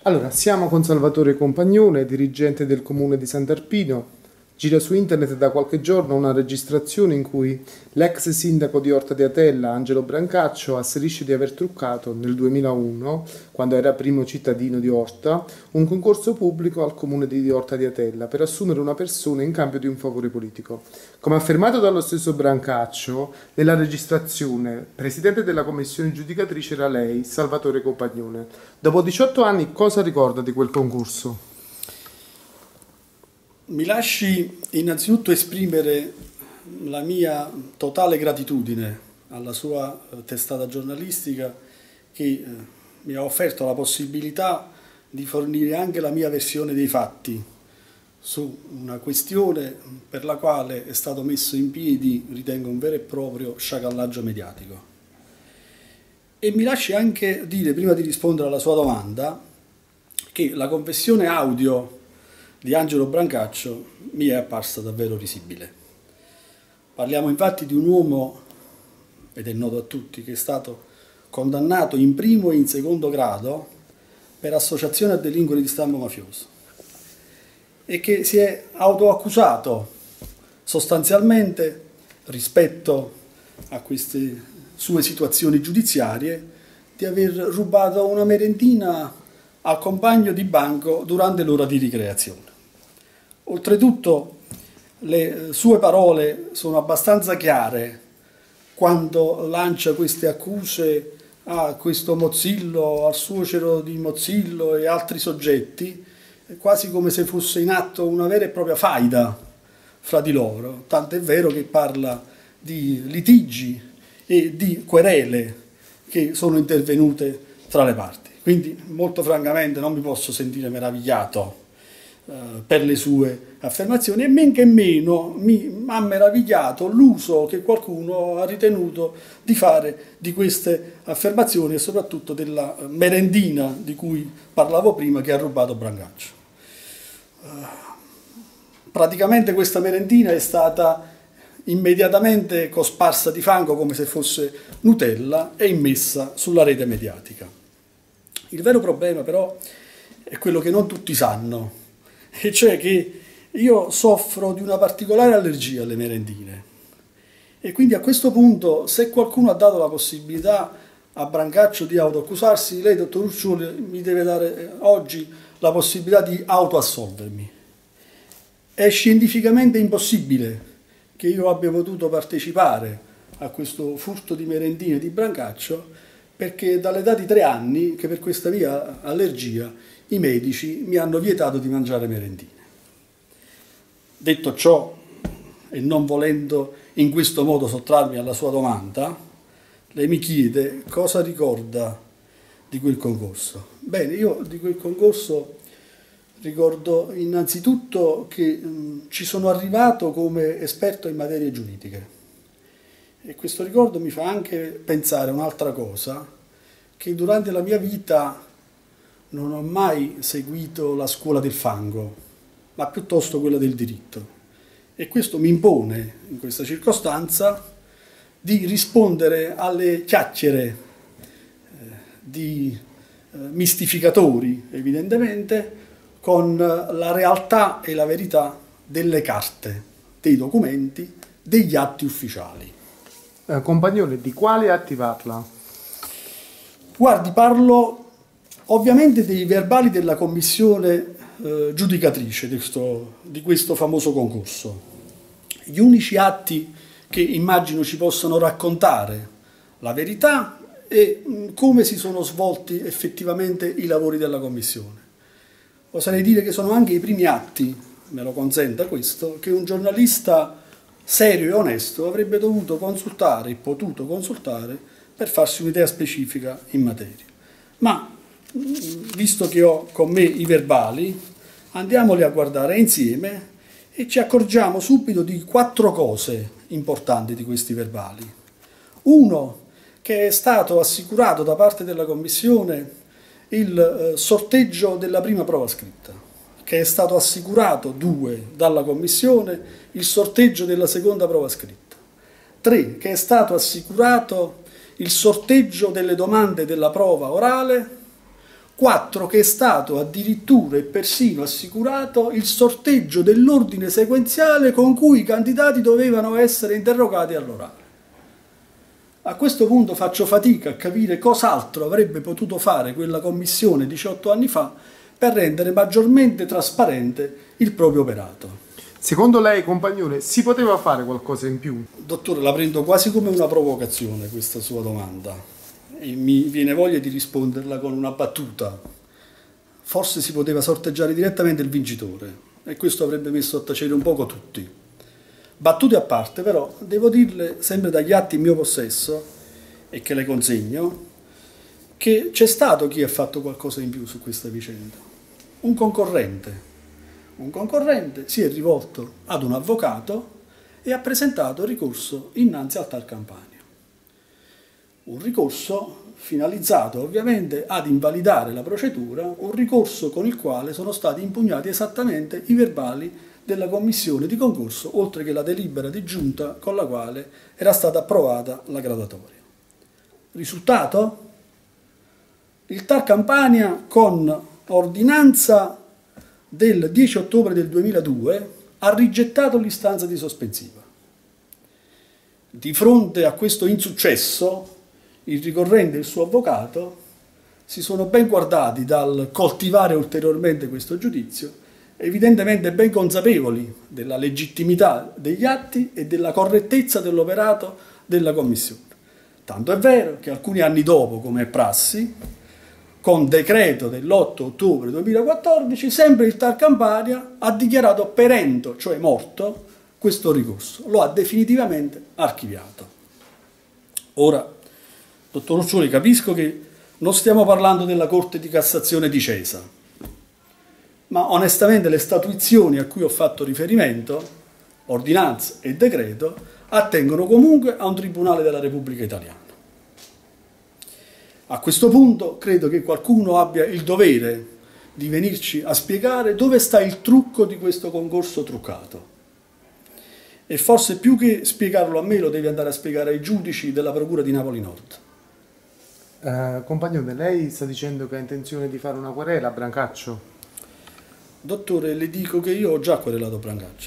Allora, siamo con Salvatore Compagnone, dirigente del comune di Sant'Arpino. Gira su internet da qualche giorno una registrazione in cui l'ex sindaco di Orta di Atella, Angelo Brancaccio, asserisce di aver truccato nel 2001, quando era primo cittadino di Orta, un concorso pubblico al comune di Orta di Atella per assumere una persona in cambio di un favore politico. Come affermato dallo stesso Brancaccio, nella registrazione, presidente della commissione giudicatrice era lei, Salvatore Compagnone. Dopo 18 anni, cosa ricorda di quel concorso? Mi lasci innanzitutto esprimere la mia totale gratitudine alla sua testata giornalistica che mi ha offerto la possibilità di fornire anche la mia versione dei fatti su una questione per la quale è stato messo in piedi, ritengo, un vero e proprio sciacallaggio mediatico. E mi lasci anche dire, prima di rispondere alla sua domanda, che la confessione audio di Angelo Brancaccio mi è apparsa davvero risibile. Parliamo infatti di un uomo, ed è noto a tutti, che è stato condannato in primo e in secondo grado per associazione a delinquere di stampo mafioso e che si è autoaccusato sostanzialmente rispetto a queste sue situazioni giudiziarie di aver rubato una merendina al compagno di banco durante l'ora di ricreazione. Oltretutto le sue parole sono abbastanza chiare quando lancia queste accuse a questo Mozzillo, al suocero di Mozzillo e altri soggetti, quasi come se fosse in atto una vera e propria faida fra di loro, tant'è vero che parla di litigi e di querele che sono intervenute tra le parti. Quindi molto francamente non mi posso sentire meravigliato per le sue affermazioni e men che meno mi ha meravigliato l'uso che qualcuno ha ritenuto di fare di queste affermazioni e soprattutto della merendina di cui parlavo prima che ha rubato Brancaccio. Praticamente questa merendina è stata immediatamente cosparsa di fango come se fosse Nutella e immessa sulla rete mediatica. Il vero problema però è quello che non tutti sanno, e cioè che io soffro di una particolare allergia alle merendine e quindi a questo punto, se qualcuno ha dato la possibilità a Brancaccio di autoaccusarsi, lei, dottor Uccioli, mi deve dare oggi la possibilità di autoassolvermi. È scientificamente impossibile che io abbia potuto partecipare a questo furto di merendine di Brancaccio, perché dall'età di 3 anni che per questa mia allergia i medici mi hanno vietato di mangiare merendine. Detto ciò, e non volendo in questo modo sottrarmi alla sua domanda, lei mi chiede cosa ricorda di quel concorso. Bene, io di quel concorso ricordo innanzitutto che ci sono arrivato come esperto in materie giuridiche e questo ricordo mi fa anche pensare un'altra cosa, che durante la mia vita non ho mai seguito la scuola del fango, ma piuttosto quella del diritto. E questo mi impone, in questa circostanza, di rispondere alle chiacchiere di mistificatori, evidentemente, con la realtà e la verità delle carte, dei documenti, degli atti ufficiali. Compagnone, di quali atti parla? Guardi, parlo ovviamente dei verbali della commissione giudicatrice di questo famoso concorso. Gli unici atti che immagino ci possano raccontare la verità e come si sono svolti effettivamente i lavori della commissione. Oserei dire che sono anche i primi atti, me lo consenta questo, che un giornalista serio e onesto avrebbe dovuto consultare e potuto consultare per farsi un'idea specifica in materia. Ma visto che ho con me i verbali, andiamoli a guardare insieme e ci accorgiamo subito di 4 cose importanti di questi verbali. Uno, che è stato assicurato da parte della Commissione il sorteggio della prima prova scritta, che è stato assicurato, 2, dalla Commissione il sorteggio della seconda prova scritta, 3, che è stato assicurato il sorteggio delle domande della prova orale, 4 che è stato addirittura e persino assicurato il sorteggio dell'ordine sequenziale con cui i candidati dovevano essere interrogati all'orale. A questo punto faccio fatica a capire cos'altro avrebbe potuto fare quella commissione 18 anni fa per rendere maggiormente trasparente il proprio operato. Secondo lei, Compagnone, si poteva fare qualcosa in più? Dottore, la prendo quasi come una provocazione questa sua domanda e mi viene voglia di risponderla con una battuta. Forse si poteva sorteggiare direttamente il vincitore e questo avrebbe messo a tacere un poco tutti. Battute a parte, però, devo dirle, sempre dagli atti in mio possesso, e che le consegno, che c'è stato chi ha fatto qualcosa in più su questa vicenda. Un concorrente si è rivolto ad un avvocato e ha presentato ricorso innanzi al TAR Campania. Un ricorso finalizzato ovviamente ad invalidare la procedura, un ricorso con il quale sono stati impugnati esattamente i verbali della commissione di concorso, oltre che la delibera di giunta con la quale era stata approvata la graduatoria. Risultato? Il TAR Campania, con ordinanza del 10 ottobre del 2002, ha rigettato l'istanza di sospensiva. Di fronte a questo insuccesso, il ricorrente e il suo avvocato si sono ben guardati dal coltivare ulteriormente questo giudizio, evidentemente ben consapevoli della legittimità degli atti e della correttezza dell'operato della Commissione. Tanto è vero che alcuni anni dopo, come è prassi, con decreto dell'8 ottobre 2014, sempre il TAR Campania ha dichiarato perento, cioè morto, questo ricorso. Lo ha definitivamente archiviato. Ora, dottor Urciuoli, capisco che non stiamo parlando della Corte di Cassazione di Cesa, ma onestamente le statuizioni a cui ho fatto riferimento, ordinanza e decreto, attengono comunque a un tribunale della Repubblica Italiana. A questo punto credo che qualcuno abbia il dovere di venirci a spiegare dove sta il trucco di questo concorso truccato. E forse più che spiegarlo a me lo deve andare a spiegare ai giudici della Procura di Napoli Nord. Compagnone, lei sta dicendo che ha intenzione di fare una querela a Brancaccio? Dottore, le dico che io ho già querelato Brancaccio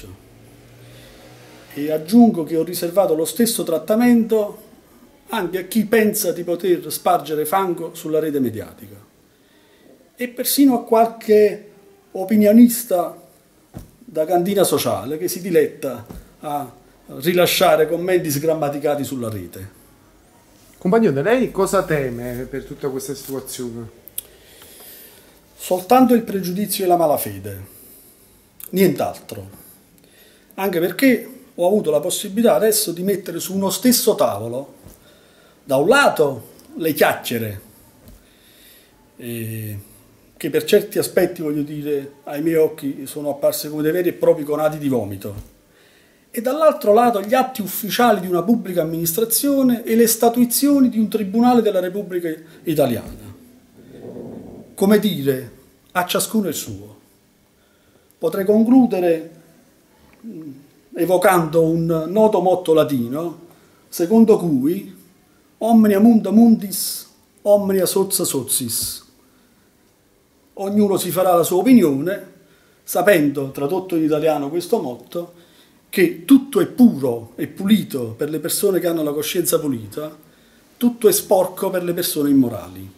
e aggiungo che ho riservato lo stesso trattamento anche a chi pensa di poter spargere fango sulla rete mediatica e persino a qualche opinionista da cantina sociale che si diletta a rilasciare commenti sgrammaticati sulla rete. Compagnone, lei cosa teme per tutta questa situazione? Soltanto il pregiudizio e la malafede, nient'altro. Anche perché ho avuto la possibilità adesso di mettere su uno stesso tavolo, da un lato, le chiacchiere, che per certi aspetti, voglio dire, ai miei occhi sono apparse come dei veri e propri conati di vomito, e dall'altro lato gli atti ufficiali di una pubblica amministrazione e le statuizioni di un tribunale della Repubblica Italiana. Come dire, a ciascuno il suo. Potrei concludere evocando un noto motto latino, secondo cui omnia munda mundis, omnia sozza sozis. Ognuno si farà la sua opinione, sapendo, tradotto in italiano questo motto, che tutto è puro e pulito per le persone che hanno la coscienza pulita, tutto è sporco per le persone immorali.